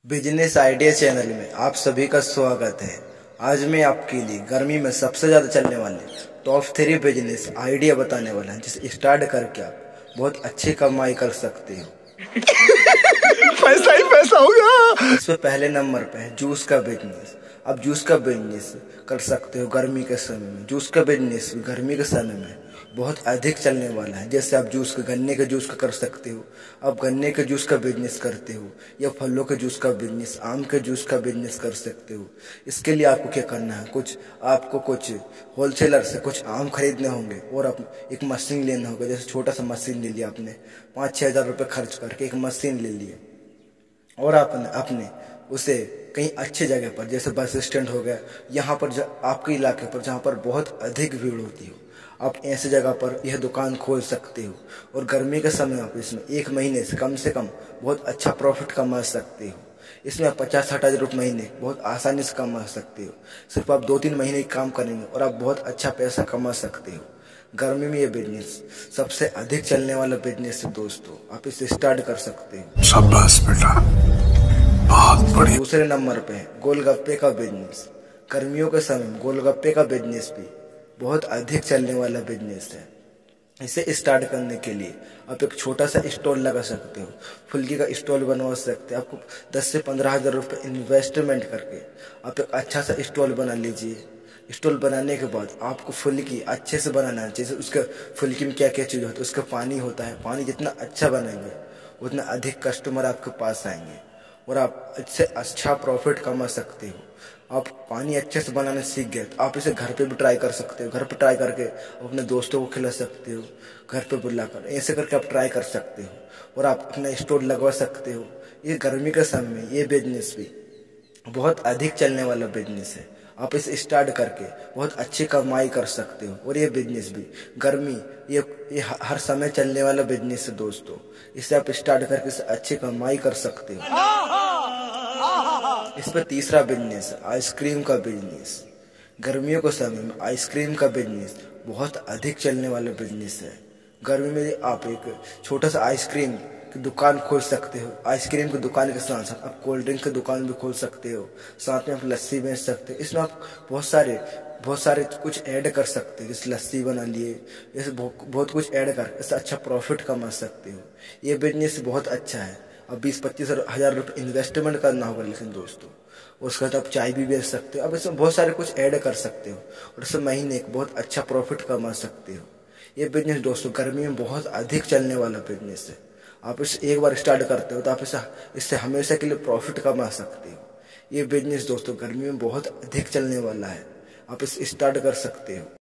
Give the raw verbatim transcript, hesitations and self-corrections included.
Business idea channel में आप सभी का स्वागत है। आज मैं आपके लिए गर्मी में सबसे ज़्यादा चलने वाले टॉप थ्री बिजनेस आइडिया बताने वाला हूं, जिसे स्टार्ट करके आप बहुत अच्छी कमाई कर सकते हो। पैसा ही पैसा होगा। इसमें पहले नंबर पे है जूस का बिजनेस। आप जूस का बिजनेस कर सकते हो गर्मी के समय में। जूस का बिजनेस गर्मी के समय में बहुत अधिक चलने वाला है। जैसे आप जूस का गन्ने के जूस का कर सकते हो, आप गन्ने के जूस का बिजनेस करते हो, या फलों के जूस का बिजनेस, आम के जूस का बिजनेस कर सकते हो। इसके लिए आपको क्या करना है, कुछ आपको कुछ होलसेलर से कुछ आम खरीदने होंगे और आप एक मशीन लेना होगा। जैसे छोटा सा मशीन ले लिया आपने, पाँच छः हज़ार रुपये खर्च करके एक मशीन ले लिए और आपने अपने उसे कहीं अच्छी जगह पर, जैसे बस स्टैंड हो गया, यहाँ पर आपके इलाके पर जहाँ पर बहुत अधिक भीड़ होती हो, आप ऐसी जगह पर यह दुकान खोल सकते हो। और गर्मी के समय आप इसमें एक महीने से कम से कम बहुत अच्छा प्रॉफिट कमा सकते हो। इसमें आप पचास साठ हज़ार रुपये महीने बहुत आसानी से कमा सकते हो। सिर्फ आप दो तीन महीने काम करेंगे और आप बहुत अच्छा पैसा कमा सकते हो। गर्मी में ये बिजनेस सबसे अधिक चलने वाला बिजनेस है दोस्तों, आप इसे स्टार्ट कर सकते हो। शाबाश बेटा, बहुत बढ़िया। दूसरे नंबर पे है गोलगप्पे का बिजनेस। गर्मियों के समय में गोलगप्पे का बिजनेस भी बहुत अधिक चलने वाला बिजनेस है। इसे स्टार्ट करने के लिए आप एक छोटा सा स्टॉल लगा सकते हो, फुल्की का स्टॉल बनवा सकते हो। आपको दस से पंद्रह हज़ार रुपये इन्वेस्टमेंट करके आप एक अच्छा सा स्टॉल बना लीजिए। स्टॉल बनाने के बाद आपको फुल्की अच्छे से बनाना चाहिए। उसके फुल्की में क्या क्या चीज़ होता है, उसका पानी होता है। पानी जितना अच्छा बनाएंगे उतना अधिक कस्टमर आपके पास आएंगे और आप इससे अच्छा प्रॉफिट कमा सकते हो। आप पानी अच्छे से बनाने सीख गए तो आप इसे घर पे भी ट्राई कर सकते हो। घर पे ट्राई करके अपने दोस्तों को खिला सकते हो, घर पे बुलाकर ऐसे करके आप ट्राई कर सकते हो और आप अपना स्टोर लगवा सकते हो। ये गर्मी के समय में ये बिजनेस भी बहुत अधिक चलने वाला बिजनेस है। आप इसे स्टार्ट करके बहुत अच्छी कमाई कर सकते हो। और ये बिजनेस भी गर्मी ये ये हर समय चलने वाला बिजनेस है दोस्तों। इसे आप स्टार्ट करके इसे अच्छी कमाई कर सकते हो। इस पर तीसरा बिजनेस है आइसक्रीम का बिजनेस। गर्मियों के समय में आइसक्रीम का बिजनेस बहुत अधिक चलने वाला बिजनेस है। गर्मी में आप एक छोटा सा आइसक्रीम की दुकान खोल सकते हो। आइसक्रीम की दुकान के साथ साथ आप कोल्ड ड्रिंक की दुकान भी खोल सकते हो। साथ में आप लस्सी बेच सकते हो। इसमें आप बहुत सारे बहुत सारे कुछ ऐड कर सकते हो, जैसे लस्सी बना लिए, जैसे बहुत कुछ ऐड कर इससे अच्छा प्रॉफिट कमा सकते हो। ये बिजनेस बहुत अच्छा है। अब बीस पच्चीस हज़ार रुपये इन्वेस्टमेंट करना होगा लेकिन दोस्तों, उसके बाद आप चाय भी बेच सकते हो। अब इसमें बहुत सारे कुछ ऐड कर सकते हो और इससे महीने एक बहुत अच्छा प्रॉफिट कमा सकते हो। ये बिजनेस दोस्तों गर्मी में बहुत अधिक चलने वाला बिजनेस है। आप इसे एक बार स्टार्ट करते हो तो आप इसे इससे हमेशा के लिए प्रॉफिट कमा सकते हो। ये बिजनेस दोस्तों गर्मी में बहुत अधिक चलने वाला है। आप इसे स्टार्ट कर सकते हो।